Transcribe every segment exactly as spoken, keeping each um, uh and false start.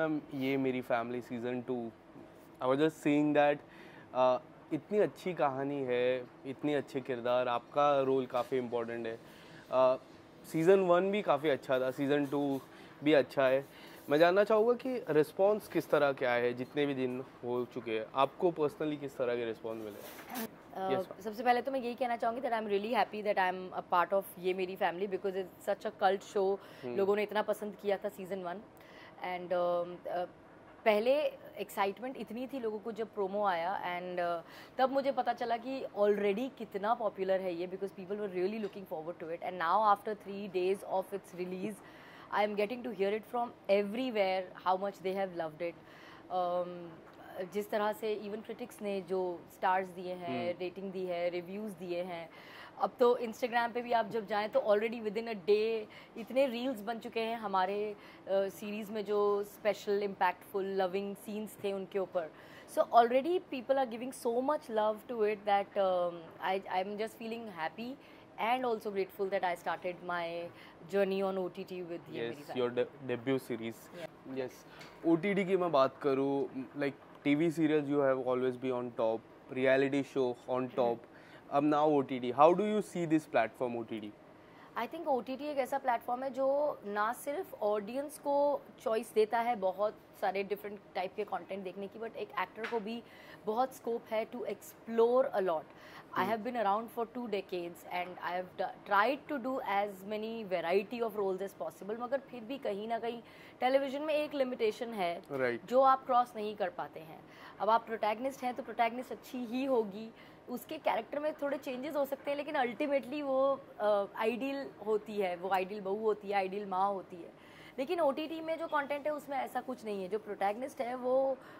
Ma'am Yeh Meri Family season two, I was just seeing that इतनी अच्छी कहानी है, इतने अच्छे किरदार, आपका रोल काफ़ी इम्पोर्टेंट है। सीज़न वन भी काफ़ी अच्छा था, सीज़न टू भी अच्छा है। मैं जानना चाहूँगा कि रिस्पॉन्स किस तरह क्या है, जितने भी दिन हो चुके हैं आपको पर्सनली किस तरह के रिस्पॉन्स मिले? Uh, Yes, सबसे पहले तो मैं यही कहना चाहूँगी that I am really happy that I am a part of Yeh Meri Family because it's such a cult show. लोगों ने इतना पसंद किया था सीज़न वन एंड पहले एक्साइटमेंट इतनी थी लोगों को जब प्रोमो आया एंड uh, तब मुझे पता चला कि ऑलरेडी कितना पॉपुलर है ये because people were really looking forward to it and now after three days of its release I am getting to hear it from everywhere how much they have loved it. जिस तरह से even critics ने जो stars दिए हैं, rating दी है, reviews दिए हैं, अब तो इंस्टाग्राम पे भी आप जब जाएं तो already within a day इतने रील्स बन चुके हैं हमारे सीरीज़ uh, में जो स्पेशल इम्पैक्टफुल लविंग सीन्स थे उनके ऊपर। So already people are giving so much love to it that I I am just feeling happy and also grateful that I started my journey on O T T with ये मेरी yes, your de debut series. Yeah. Yes, O T T की मैं बात करूँ, like T V serials you have always be on top, reality show on top. अब now O T T. How do you see this platform O T T? I think O T T एक ऐसा platform है जो ना सिर्फ audience को choice देता है बहुत सारे डिफरेंट टाइप के कंटेंट देखने की, बट एक एक्टर को भी बहुत स्कोप है to explore a lot. I have been around for two decades and I have tried to do as many variety of roles as possible, मगर फिर भी कहीं ना कहीं टेलीविजन में एक लिमिटेशन है right. जो जो आप क्रॉस नहीं कर पाते हैं। अब आप प्रोटैगनिस्ट हैं तो प्रोटैगनिस्ट अच्छी ही होगी, उसके कैरेक्टर में थोड़े चेंजेस हो सकते हैं, लेकिन अल्टीमेटली वो आइडियल uh, होती है, वो आइडियल बहू होती है, आइडियल माँ होती है। लेकिन ओ टी टी में जो कंटेंट है उसमें ऐसा कुछ नहीं है। जो प्रोटैगनिस्ट है वो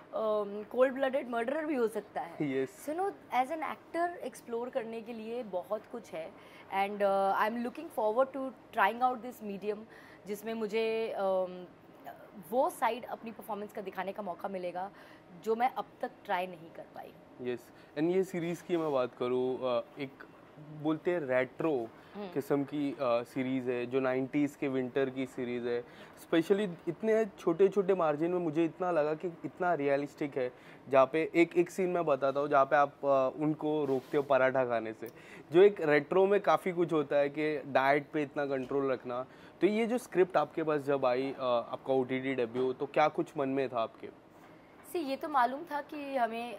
कोल्ड ब्लडेड मर्डरर भी हो सकता है। So no as an actor explore करने के लिए बहुत कुछ है and I am looking forward to trying out this medium जिसमें मुझे um, वो साइड अपनी परफॉर्मेंस का दिखाने का मौका मिलेगा जो मैं अब तक ट्राई नहीं कर पाई। यस, एंड ये सीरीज़ की मैं बात करूँ, एक बोलते हैं रेट्रो किस्म की सीरीज़ है जो नाइंटीज़ के विंटर की सीरीज़ है। स्पेशली इतने छोटे छोटे मार्जिन में मुझे इतना लगा कि इतना रियलिस्टिक है, जहाँ पे एक एक सीन मैं बताता हूँ जहाँ पे आप आ, उनको रोकते हो पराठा खाने से। जो एक रेट्रो में काफ़ी कुछ होता है कि डाइट पे इतना कंट्रोल रखना। तो ये जो स्क्रिप्ट आपके पास जब आई, आ, आपका ओ टी टी डेब्यू, तो क्या कुछ मन में था आपके? सी ये तो मालूम था कि हमें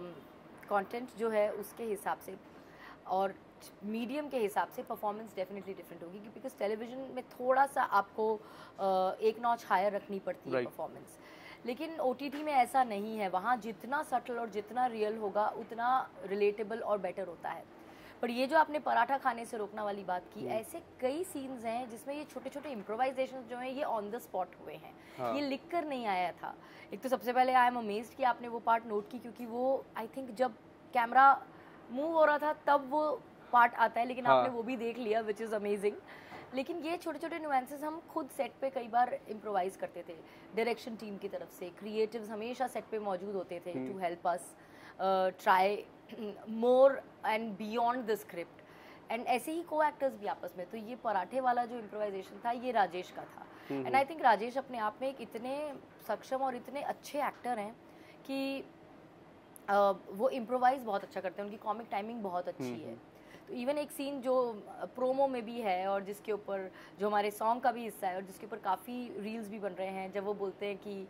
कंटेंट uh, जो है उसके हिसाब से और मीडियम के हिसाब से परफॉर्मेंस डेफिनेटली डिफरेंट होगी, बिकॉज टेलीविजन में थोड़ा सा आपको uh, एक नॉच हायर रखनी पड़ती है परफॉर्मेंस। लेकिन ओ टी टी में ऐसा नहीं है, वहाँ जितना सटल और जितना रियल होगा उतना रिलेटेबल और बेटर होता है। पर ये जो आपने पराठा खाने से रोकना वाली बात की, ऐसे कई सीन्स हैं जिसमें ये छोटे छोटे इम्प्रोवाइजेशन जो हैं ये ऑन द स्पॉट हुए हैं। हाँ। ये लिख कर नहीं आया था। एक तो सबसे पहले आई एम अमेज्ड कि आपने वो पार्ट नोट की, क्योंकि वो आई थिंक जब कैमरा मूव हो रहा था तब वो पार्ट आता है, लेकिन हाँ। आपने वो भी देख लिया, विच इज़ अमेजिंग। लेकिन ये छोटे छोटे नुएंसेस हम खुद सेट पे कई बार इम्प्रोवाइज करते थे। डायरेक्शन टीम की तरफ से क्रिएटिव्स हमेशा सेट पे मौजूद होते थे to help us try more and beyond the script, and ऐसे ही को एक्टर्स भी आपस में। तो ये पराठे वाला जो इम्प्रोवाइजेशन था ये राजेश का था, एंड आई थिंक राजेश अपने आप में एक इतने सक्षम और इतने अच्छे एक्टर हैं कि uh, वो इम्प्रोवाइज बहुत अच्छा करते हैं, उनकी कॉमिक टाइमिंग बहुत अच्छी है। तो इवन एक सीन जो प्रोमो में भी है और जिसके ऊपर जो हमारे सॉन्ग का भी हिस्सा है और जिसके ऊपर काफ़ी रील्स भी बन रहे हैं, जब वो बोलते हैं कि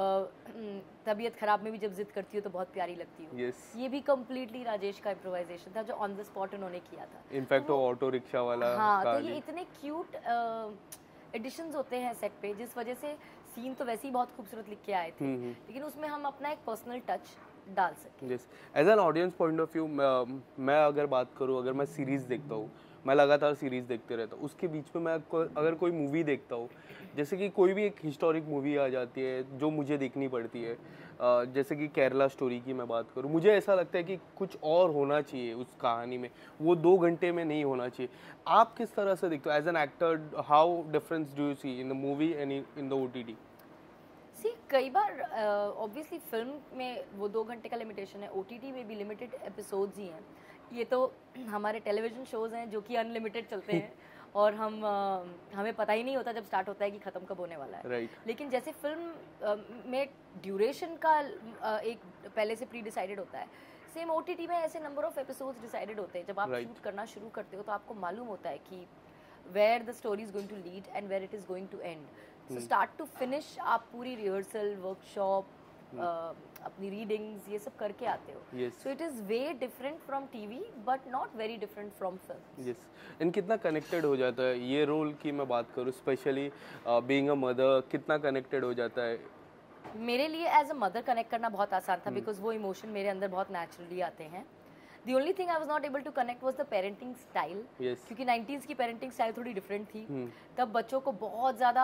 तबीयत ख़राब में भी जब जिद करती हो तो बहुत प्यारी लगती हो। yes. ये भी कम्प्लीटली राजेश का इम्प्रोवाइजेशन था जो ऑन द स्पॉट उन्होंने किया था। इनफैक्ट तो ऑटो रिक्शा वाला, हाँ, तो ये इतने क्यूट एडिशंस होते हैं सेट पे, जिस वजह से सीन तो वैसे ही बहुत खूबसूरत लिख के आए थे, लेकिन उसमें हम अपना एक पर्सनल टच डाल सकें। Yes, as an audience point of view, मैं अगर बात करूँ, अगर मैं सीरीज़ देखता हूँ, मैं लगातार सीरीज़ देखते रहता हूँ, उसके बीच में मैं को, अगर कोई मूवी देखता हूँ, जैसे कि कोई भी एक हिस्टोरिक मूवी आ जाती है जो मुझे देखनी पड़ती है, जैसे कि केरला स्टोरी की मैं बात करूँ, मुझे ऐसा लगता है कि कुछ और होना चाहिए उस कहानी में, वो दो घंटे में नहीं होना चाहिए। आप किस तरह से देखते हो as an actor? How difference do you see in the movie and in the O T T? See कई बार ऑब्वियसली uh, फिल्म में वो दो घंटे का लिमिटेशन है, ओ टी टी में भी लिमिटेड एपिसोड्स ही हैं। ये तो हमारे टेलीविज़न शोज़ हैं जो कि अनलिमिटेड चलते हैं और हम अ, हमें पता ही नहीं होता जब स्टार्ट होता है कि ख़त्म कब होने वाला है। राइट लेकिन जैसे फिल्म अ, में ड्यूरेशन का अ, एक पहले से प्री डिसाइडेड होता है, सेम ओटीटी में ऐसे नंबर ऑफ एपिसोड्स डिसाइडेड होते हैं। जब आप Right. शूट करना शुरू करते हो तो आपको मालूम होता है कि where the story is going to lead and where it is going to end. So start to finish आप पूरी रिहर्सल, वर्कशॉप, अपनी रीडिंग्स ये सब करके आते हो। Yes. So it is way different from TV but not very different from film. Yes and कितना connected हो जाता है ये रोल की मैं बात करूँ, स्पेशली बीइंग अ मदर, कितना कनेक्टेड हो जाता है? मेरे लिए एज अ मदर कनेक्ट करना बहुत आसान था बिकॉज वो इमोशन मेरे अंदर बहुत नेचुरली आते हैं। The only thing I was not able to connect was the parenting style, Yes. क्योंकि नाइंटीज़ की पेरेंटिंग स्टाइल थोड़ी डिफरेंट थी। हम्म, तब बच्चों को बहुत ज़्यादा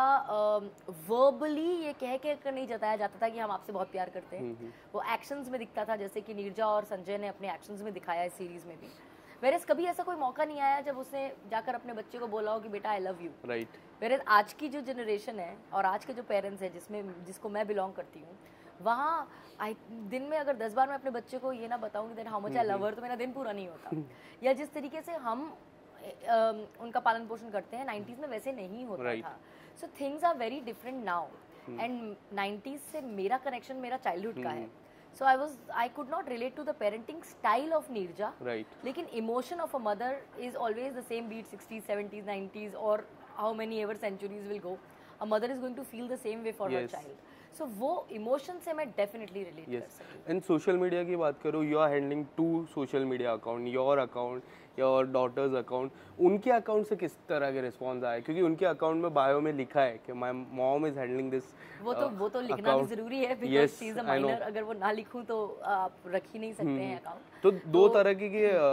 वर्बली ये कह के कर नहीं जताया जाता था कि हम आपसे बहुत प्यार करते हैं। हम्म, वो एक्शंस में दिखता था, जैसे कि नीरजा और संजय ने अपने एक्शंस में दिखाया है सीरीज़ में भी। वेरस कभी ऐसा कोई मौका नहीं आया जब उसने जाकर अपने बच्चे को बोला हो कि बेटा I love you. Right whereas आज की जो जनरेशन है और आज के जो पेरेंट्स हैं जिसमें जिसको मैं बिलोंग करती हूँ, वहाँ आई दिन में अगर दस बार मैं अपने बच्चे को ये ना बताऊँ that how much I love her, तो मेरा दिन पूरा नहीं होता। या जिस तरीके से हम अम, उनका पालन पोषण करते हैं नाइंटीज़ में वैसे नहीं होता Right. था। So things are very different now and nineties से मेरा कनेक्शन मेरा चाइल्डहुड का है। So I was I could not relate to the parenting style of Neerja, right लेकिन emotion of a mother is always the same, be it sixties seventies nineties और how many ever centuries will go, a mother is going to feel the same way for her Yes. Child. So वो emotion से मैं definitely relate कर yes सकती। And social media की बात करूँ, you are handling to social media account, your account, your daughter's account. उनके account से किस तरह के रिस्पॉन्स आए? क्योंकि उनके अकाउंट में बायो में लिखा है कि my mom is handling this. वो तो वो तो लिखना भी जरूरी है because she is a minor. अगर वो ना लिखूं तो आप रख ही नहीं सकते हैं अकाउंट। तो दो तरह के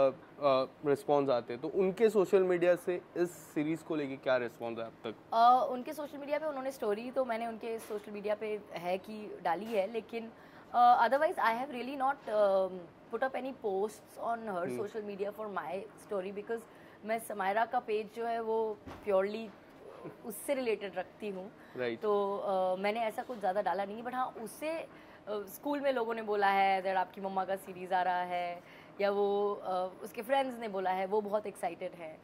के रिस्पॉन्स आते हैं, तो उनके सोशल मीडिया से इस सीरीज को लेके क्या रिस्पॉन्स है अब तक? Uh, उनके सोशल मीडिया पे उन्होंने स्टोरी तो मैंने उनके सोशल मीडिया पे है कि डाली है, लेकिन otherwise I have really not put up any posts on her social media for my story because मैं समायरा का पेज जो है वो प्योरली उससे रिलेटेड रखती हूँ। Right. तो uh, मैंने ऐसा कुछ ज़्यादा डाला नहीं, बट हाँ उससे स्कूल uh, में लोगों ने बोला है दैट आपकी मम्मा का सीरीज़ आ रहा है, या वो uh, उसके फ्रेंड्स ने बोला है, वो बहुत एक्साइटेड है।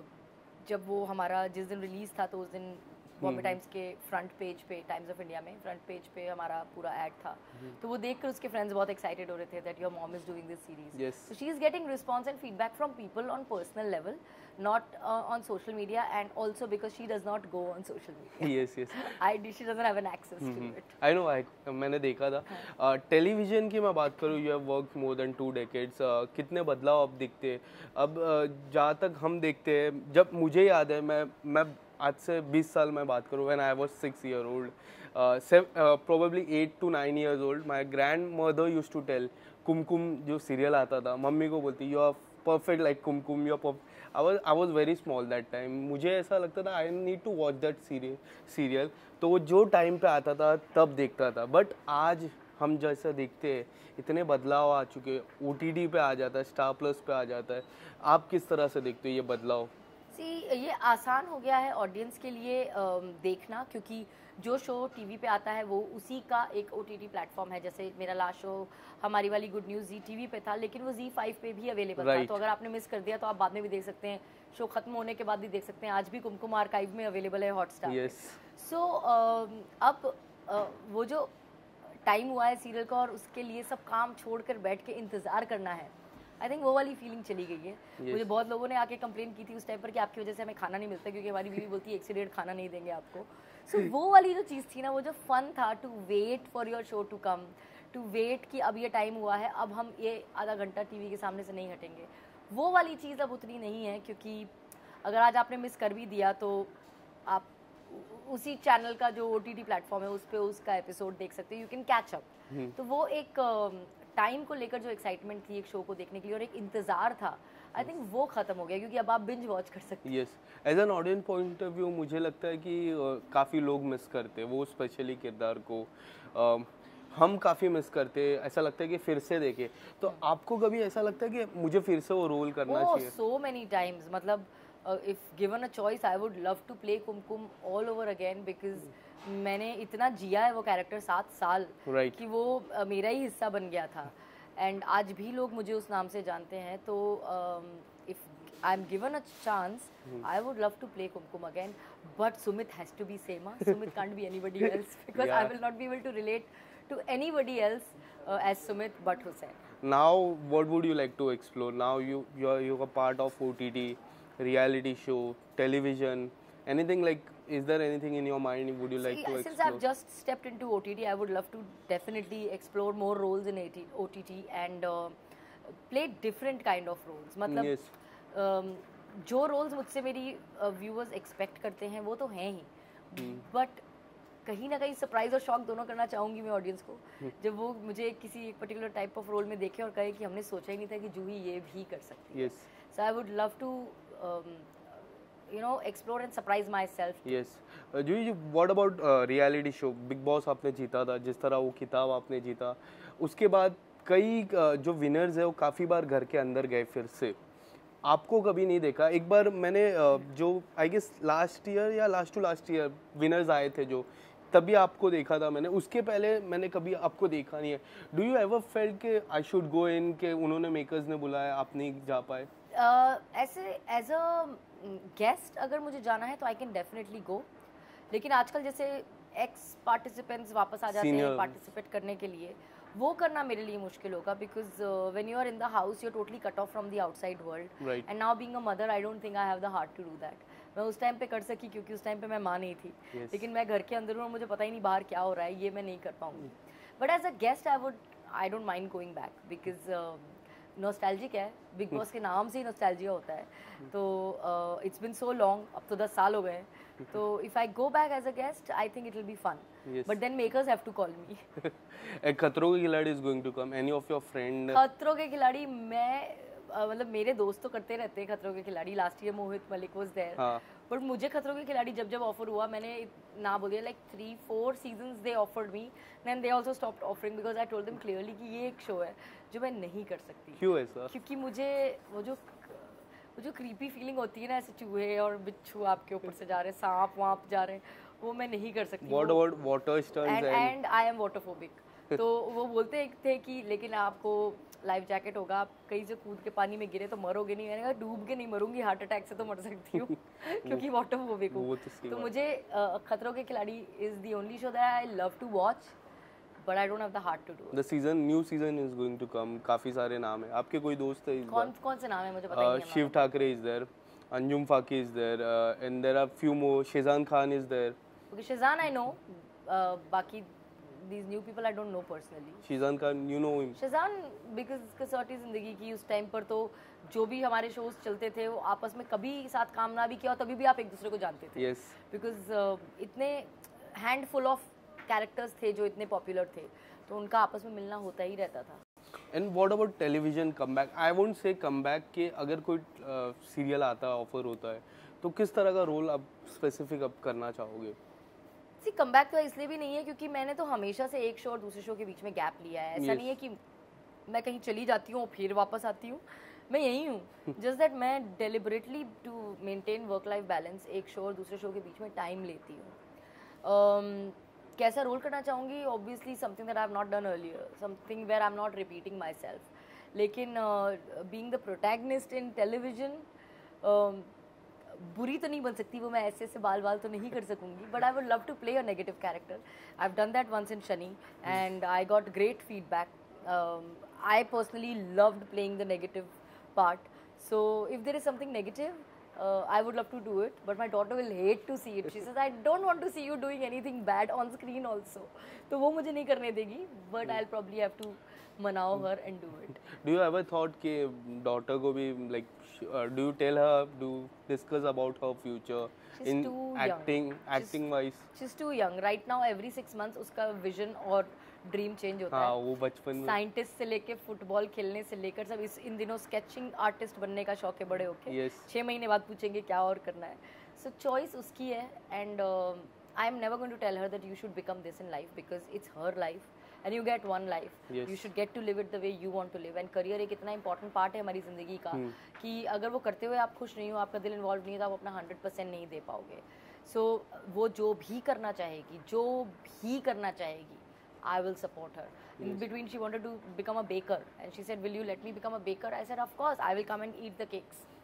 जब वो हमारा जिस दिन रिलीज़ था तो उस दिन बॉम्बे टाइम्स के फ्रंट पेज पे, टाइम्स ऑफ इंडिया में फ्रंट पेज पे हमारा पूरा ऐड था, तो वो देखकर उसके फ्रेंड्स बहुत एक्साइटेड हो रहे थे that your mom is doing this series. Yes. So she is getting response and feedback from people on personal level, not uh, on social media, and also because she does not go on social media. यस यस I she doesn't have an access to it. I know, I मैंने देखा था। Television की मैं बात करूँ, you have work more than two decades, कितने बदलाव अब दिखते हैं। अब uh, जहाँ तक हम देखते हैं, जब मुझे याद है, मैं मैं आज से बीस साल में बात करूँ, when I was six year old, probably eight to nine years old, my grand mother used to tell, Kumkum जो सीरियल आता था, मम्मी को बोलती you are perfect like Kumkum, you are I was I was very small that time. मुझे ऐसा लगता था I need to watch that serial serial तो वो जो टाइम पे आता था तब देखता था। बट आज हम जैसा देखते हैं, इतने बदलाव आ चुके हैं, ओ टी टी पे आ जाता है, स्टार प्लस पे आ जाता है। आप किस तरह से देखते हो ये बदलाव? सी ये आसान हो गया है ऑडियंस के लिए अम, देखना, क्योंकि जो शो टीवी पे आता है वो उसी का एक ओटीटी प्लेटफॉर्म है। जैसे मेरा लास्ट शो हमारी वाली गुड न्यूज़ जी टीवी पे था, लेकिन वो जी फाइव पे भी अवेलेबल था, Right. तो अगर आपने मिस कर दिया तो आप बाद में भी देख सकते हैं, शो खत्म होने के बाद भी देख सकते हैं। आज भी कुमकुम आर्काइव में अवेलेबल है हॉटस्टार। यस सो अब uh, वो जो टाइम हुआ है सीरियल का और उसके लिए सब काम छोड़कर बैठ के इंतज़ार करना है, आई थिंक वो वाली फीलिंग चली गई है। Yes. मुझे बहुत लोगों ने आके कंप्लेन की थी उस टाइम पर कि आपकी वजह से हमें खाना नहीं मिलता, क्योंकि हमारी बीवी बोलती है एक से डेढ़ खाना नहीं देंगे आपको। सो so, वो वाली जो चीज़ थी ना, वो जो फन था to wait for your show to come, to wait कि अब ये टाइम हुआ है, अब हम ये आधा घंटा टीवी के सामने से नहीं हटेंगे, वो वाली चीज़ अब उतनी नहीं है। क्योंकि अगर आज आपने मिस कर भी दिया तो आप उसी चैनल का जो ओटीटी प्लेटफॉर्म है उस पर उसका एपिसोड देख सकते हैं, यू कैन कैच अप। तो वो एक टाइम को लेकर जो एक्साइटमेंट थी एक शो को देखने के लिए और एक इंतज़ार था, आई थिंक वो ख़त्म हो गया, क्योंकि अब आप बिंज वॉच कर सकते हैं। Yes, as an audience point of view मुझे लगता है कि uh, काफ़ी लोग मिस करते हैं वो स्पेशली किरदार को। uh, हम काफ़ी मिस करते हैं, ऐसा लगता है कि फिर से देखें। तो आपको कभी ऐसा लगता है कि मुझे फिर से वो रोल करना oh, चाहिए? so many times, मतलब if given a choice I would love to play Kumkum all over again, because मैंने इतना जिया है वो कैरेक्टर सात साल Right. कि वो uh, मेरा ही हिस्सा बन गया था, एंड आज भी लोग मुझे उस नाम से जानते हैं। तो if I'm given a chance, I would love to play Kumkum again, but Sumit has to be Seema. Sumit can't be anybody else because Yeah. I will not be able to relate to anybody else uh, as Sumit but Hussain. Now, what would you like to explore? Now you you're you're a part of O T T, reality show, television, anything like. Is there anything in your mind would you like See, to since explore? I've just stepped into O T T, I would love to definitely explore more roles in O T T and uh, play different kind of roles. मतलब Yes. um, जो roles मुझसे मेरी viewers expect करते हैं वो तो हैं ही, but कहीं ना कहीं सरप्राइज और शॉक दोनों करना चाहूँगी मैं ऑडियंस को, जब वो मुझे किसी एक पर्टिकुलर टाइप ऑफ रोल में देखे और कहे कि हमने सोचा ही नहीं था कि जूही ये भी कर सकती है. Yes. So I would love to you know explore and surprise my self. Yes जी. What about reality show? Bigg Boss आपने जीता था, जिस तरह वो खिताब आपने जीता, उसके बाद कई uh, जो विनर्स है वो काफ़ी बार घर के अंदर गए. फिर से आपको कभी नहीं देखा. एक बार मैंने uh, जो आई गेस लास्ट ईयर या last to last year winners आए थे जो, तभी आपको देखा था मैंने. उसके पहले मैंने कभी आपको देखा नहीं है. डू यू एवर फेल्ट के आई शुड गो इन, के उन्होंने मेकर्स ने बुलाया आप नहीं जा पाए? uh, ऐसे एज अ गेस्ट अगर मुझे जाना है तो आई कैन डेफिनेटली गो, लेकिन आजकल जैसे एक्स पार्टिसिपेंट्स वापस आ जाते हैं Senior. पार्टिसिपेट करने के लिए, वो करना मेरे लिए मुश्किल होगा because when you are in the house you are totally cut off from the outside world. Right. And now being a mother I don't think I have the heart to do that. मैं उस time पे कर सकी क्योंकि उस time पे मैं माँ नहीं थी. Yes. लेकिन मैं घर के अंदर हूँ और मुझे पता ही नहीं बाहर क्या हो रहा है, ये मैं नहीं कर पाऊंगी. But as a guest I would I don't mind going back because nostalgic है. बिग बॉस के नाम से ही नॉस्टैल्जिया होता है. तो इट्स बिन सो लॉन्ग, अब तो दस साल हो गए हैं. तो if I go back as a guest I think it will be fun, Yes. But then makers have to call me. A Khatron Ke Khiladi is going to come. Any of your friend? Khatron Ke खिलाड़ी मैं अ, मतलब मेरे दोस्त तो करते रहते हैं Khatron Ke Khiladi. Last year Mohit Malik was there, हाँ. बट मुझे खतरों के खिलाड़ी जब जब ऑफर हुआ मैंने ना बोल दिया. Like three four seasons they offered me, then they also stopped offering because I told them clearly कि ये एक शो है जो मैं नहीं कर सकती. क्यों ऐसा? क्योंकि मुझे वो जो वो जो क्रीपी फीलिंग होती है ना, ऐसे चूहे और बिच्छू आपके ऊपर से जा रहे हैं, सांप वाप जा रहे हैं, वो मैं नहीं कर सकती. What about water stunts and and and I am waterphobic. तो वो बोलते थे कि लेकिन आपको लाइफ जैकेट होगा, आप कहीं से कूद के पानी में गिरे तो मरोगे नहीं. मैंने कहा डूब के नहीं मरूंगी, हार्ट अटैक से तो मर सकती हूँ क्योंकि वाटरफोबिक हूँ. वो तो सही तो बात. मुझे अ, Khatron Ke Khiladi is the only show that I love to watch, but I don't have the heart to do. The season, new season is going to come. काफी सारे नाम है. आपके कोई दोस्त है इस कौन बार? कौन से नाम है मुझे पता ही Uh, नहीं Shiv है. Thakre is there. Anjum Faki is there. Uh, and there are few more. Shezan Khan is there. Okay, Shazan I know, uh, बाकी these new people I don't know personally. Shezan Khan, you know him. Sheezan because Kasautii Zindagii की उस time पर तो जो भी हमारे shows चलते थे वो आपस में कभी साथ काम ना भी किया हो तभी भी आप एक दूसरे को जानते थे. Yes. बिकॉज इतने हैंडफुल ऑफ कैरेक्टर्स थे जो इतने पॉपुलर थे, तो उनका आपस में मिलना होता ही रहता था. And what about television comeback? I won't say comeback कि अगर कोई सीरियल आता है, ऑफर होता है, तो किस तरह का रोल आप स्पेसिफिक अब करना चाहोगे? सी कम बैक तो इसलिए भी नहीं है क्योंकि मैंने तो हमेशा से एक शो और दूसरे शो के बीच में गैप लिया है. ऐसा Yes. नहीं है कि मैं कहीं चली जाती हूँ और फिर वापस आती हूँ. मैं यही हूँ. जस्ट दैट मैं deliberately to maintain work life balance एक शो और दूसरे शो के बीच में टाइम लेती हूँ. um, कैसा रोल करना चाहूँगी? Obviously something that I have not done earlier, something where I am not repeating my self. लेकिन being the protagonist in television बुरी तो नहीं बन सकती, वो मैं ऐसे ऐसे बाल बाल तो नहीं कर सकूंगी, but I would love to play a negative character. I have done that once in Shani and I got great feedback. I personally loved playing the negative part. So if there is something negative I would love to do it, but my daughter will hate to see it. She says I don't want to see you doing anything bad on screen also. तो वो मुझे नहीं करने देगी, but I will probably have to मनाओ her and do it. Do you ever thought कि daughter को भी like uh, do you tell her, do discuss about her future She's in too young. acting acting wise? She's too young right now. Every six months उसका vision और dream change होता हाँ, है. वो बचपन में. साइंटिस्ट से लेके फुटबॉल खेलने से लेकर सब इस इन दिनों स्केचिंग आर्टिस्ट बनने का शौक है बड़े होके. Yes. छः महीने बाद पूछेंगे क्या और करना है. सो चॉइस उसकी है and I am never going to tell her that you should become this in life because it's her life and you get one life. Yes. You should get to live it the way you want to live. And career एक इतना important part है हमारी ज़िंदगी का कि अगर वो करते हुए आप खुश नहीं हो, आपका दिल इन्वॉल्व नहीं है, तो आप अपना हंड्रेड परसेंट नहीं दे पाओगे. सो so, वो जो भी करना चाहेगी जो भी करना चाहेगी I will support her. In Yes. between, she wanted to become a baker, and she said, "Will you let me become a baker?" I said, "Of course, I will come and eat the cakes."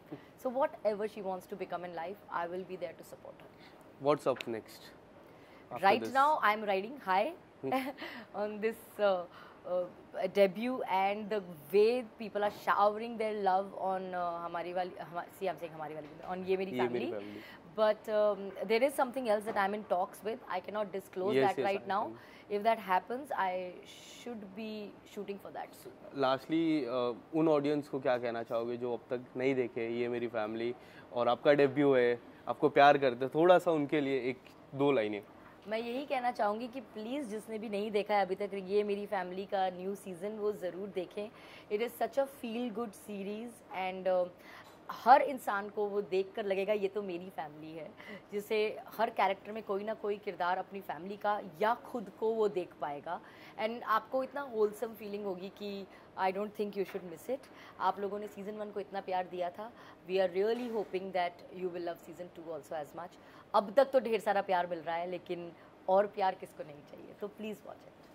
So whatever she wants to become in life, I will be there to support her. What's up next? after Right this? now, I'm riding high on this uh, uh, debut, and the way people are showering their love on uh, Hamari Wali, hama, see, I'm saying Hamari Wali, on Ye Meri Ye Meri Family. Family. But um, there is something else that I'm in talks with. I cannot disclose Yes, that yes, right I now. can. If that happens, I should be shooting for that soon. Lastly उन audience को क्या कहना चाहोगे जो अब तक नहीं देखे ये मेरी फैमिली और आपका डेब्यू है, आपको प्यार करते हैं, थोड़ा सा उनके लिए एक दो लाइनें. मैं यही कहना चाहूँगी कि प्लीज़ जिसने भी नहीं देखा है अभी तक ये मेरी फैमिली का न्यू सीज़न, वो ज़रूर देखें. It is such a feel good series, and हर इंसान को वो देखकर लगेगा ये तो मेरी फैमिली है, जिसे हर कैरेक्टर में कोई ना कोई किरदार अपनी फैमिली का या खुद को वो देख पाएगा. एंड आपको इतना होलसम फीलिंग होगी कि I don't think you should miss it. आप लोगों ने सीज़न वन को इतना प्यार दिया था. We are really hoping that you will love season two also as much. अब तक तो ढेर सारा प्यार मिल रहा है, लेकिन और प्यार किसको नहीं चाहिए, तो प्लीज़ वॉच इट.